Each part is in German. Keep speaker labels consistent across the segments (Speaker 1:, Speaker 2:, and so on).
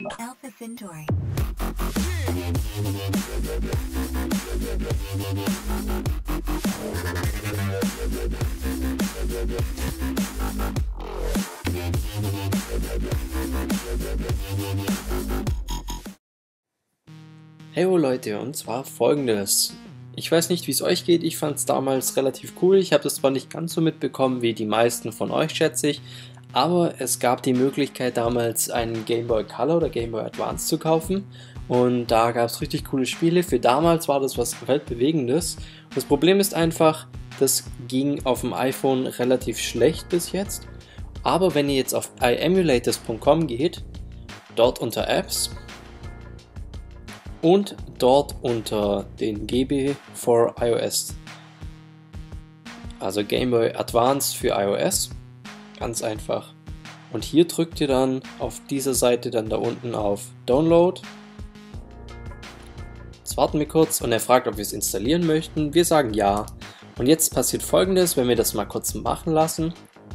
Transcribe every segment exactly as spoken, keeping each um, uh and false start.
Speaker 1: Alpha Centauri.
Speaker 2: Hey Leute, und zwar folgendes. Ich weiß nicht, wie es euch geht, ich fand es damals relativ cool. Ich habe das zwar nicht ganz so mitbekommen wie die meisten von euch, schätze ich, aber es gab die Möglichkeit damals einen Game Boy Color oder Game Boy Advance zu kaufen und da gab es richtig coole Spiele. Für damals war das was Weltbewegendes. Das Problem ist einfach, das ging auf dem iPhone relativ schlecht bis jetzt, aber wenn ihr jetzt auf i emulators punkt com geht, dort unter Apps, und dort unter den G B for iOS, also Game Boy Advance für iOS, ganz einfach. Und hier drückt ihr dann auf dieser Seite dann da unten auf Download. Jetzt warten wir kurz und er fragt, ob wir es installieren möchten. Wir sagen ja. Und jetzt passiert Folgendes, wenn wir das mal kurz machen lassen.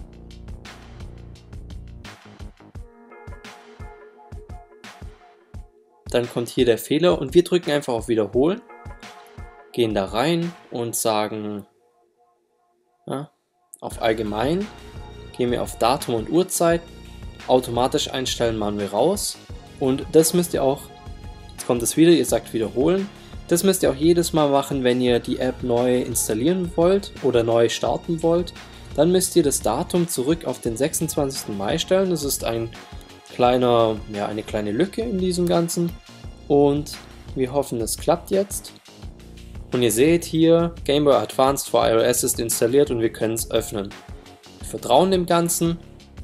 Speaker 2: Dann kommt hier der Fehler und wir drücken einfach auf Wiederholen, gehen da rein und sagen ja, auf Allgemein, gehen wir auf Datum und Uhrzeit, automatisch einstellen machen wir raus und das müsst ihr auch, jetzt kommt es wieder, ihr sagt Wiederholen, das müsst ihr auch jedes Mal machen, wenn ihr die App neu installieren wollt oder neu starten wollt, dann müsst ihr das Datum zurück auf den sechsundzwanzigsten Mai stellen, das ist ein kleiner, ja, eine kleine Lücke in diesem Ganzen und wir hoffen, es klappt jetzt. Und ihr seht hier, Game Boy Advance für iOS ist installiert und wir können es öffnen. Wir vertrauen dem Ganzen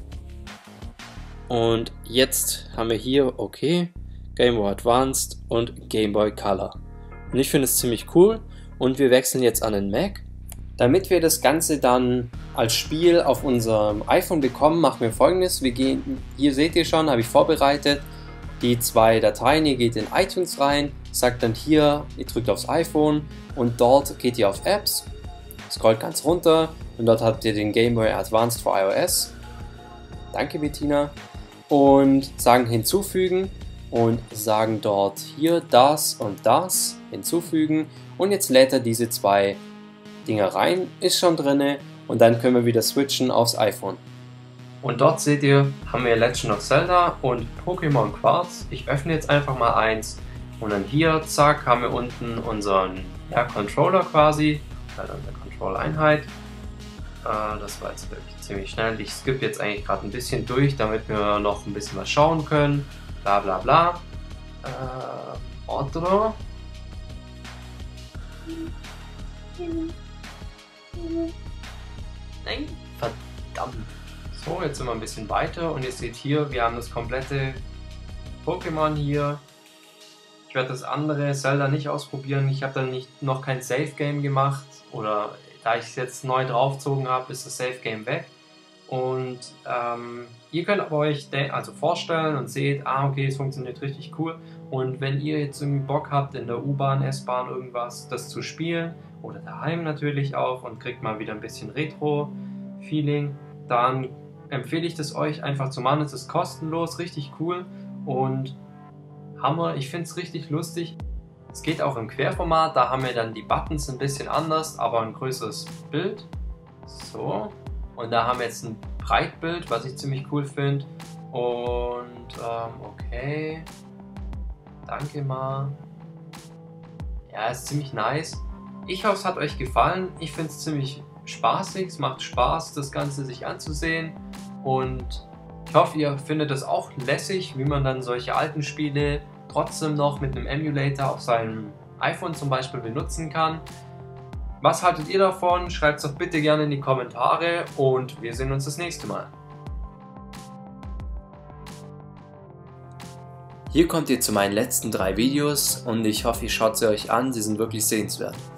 Speaker 2: und jetzt haben wir hier, okay, Game Boy Advanced und Game Boy Color. Und ich finde es ziemlich cool und wir wechseln jetzt an den Mac. Damit wir das Ganze dann als Spiel auf unserem iPhone bekommen, machen wir Folgendes. Wir gehen, hier seht ihr schon, habe ich vorbereitet, die zwei Dateien. Ihr geht in iTunes rein, sagt dann hier, ihr drückt aufs iPhone und dort geht ihr auf Apps, scrollt ganz runter und dort habt ihr den Game Boy Advanced für iOS. Danke Bettina. Und sagen hinzufügen und sagen dort hier das und das hinzufügen und jetzt lädt er diese zwei Dinger rein, ist schon drinne und dann können wir wieder switchen aufs iPhone. Und dort seht ihr, haben wir Legend of Zelda und Pokémon Quartz. Ich öffne jetzt einfach mal eins und dann hier, zack, haben wir unten unseren ja, Controller quasi, also eine Control-Einheit. Äh, das war jetzt wirklich ziemlich schnell. Ich skippe jetzt eigentlich gerade ein bisschen durch, damit wir noch ein bisschen was schauen können. Bla bla bla. Äh, Otro. Nein, verdammt. So, jetzt sind wir ein bisschen weiter und ihr seht hier, wir haben das komplette Pokémon hier. Ich werde das andere Zelda nicht ausprobieren. Ich habe dann nicht, noch kein Save Game gemacht oder da ich es jetzt neu draufgezogen habe, ist das Save Game weg. Und ähm, ihr könnt aber euch also vorstellen und seht, ah okay, es funktioniert richtig cool. Und wenn ihr jetzt irgendwie Bock habt, in der U-Bahn, S-Bahn irgendwas, das zu spielen, oder daheim natürlich auch und kriegt mal wieder ein bisschen Retro-Feeling, dann empfehle ich das euch einfach zu machen. Es ist kostenlos, richtig cool und Hammer. Ich finde es richtig lustig. Es geht auch im Querformat, da haben wir dann die Buttons ein bisschen anders, aber ein größeres Bild. So, und da haben wir jetzt ein Breitbild, was ich ziemlich cool finde. Und ähm, okay, danke mal. Ja, ist ziemlich nice. Ich hoffe, es hat euch gefallen. Ich finde es ziemlich spaßig. Es macht Spaß, das Ganze sich anzusehen. Und ich hoffe, ihr findet es auch lässig, wie man dann solche alten Spiele trotzdem noch mit einem Emulator auf seinem iPhone zum Beispiel benutzen kann. Was haltet ihr davon? Schreibt es doch bitte gerne in die Kommentare und wir sehen uns das nächste Mal. Hier kommt ihr zu meinen letzten drei Videos und ich hoffe, ihr schaut sie euch an, sie sind wirklich sehenswert.